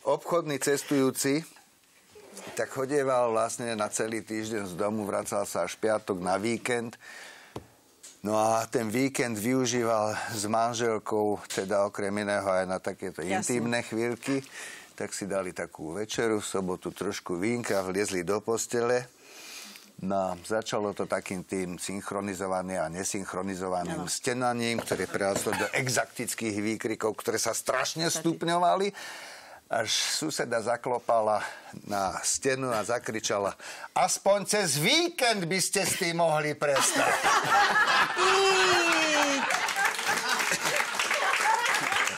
obchodný cestujúci tak chodieval vlastne na celý týždeň z domu, vracal sa až piatok na víkend. No a ten víkend využíval s manželkou, teda okrem iného aj na takéto intimné chvíľky. Tak si dali takú večeru, v sobotu trošku vínka, vliezli do postele. No, začalo to takým tým synchronizovaným a nesynchronizovaným stenaním, ktoré prerastlo do exaktických výkrikov, ktoré sa strašne stupňovali. Až suseda zaklopala na stenu a zakričala: aspoň cez víkend by ste s tým mohli prestať.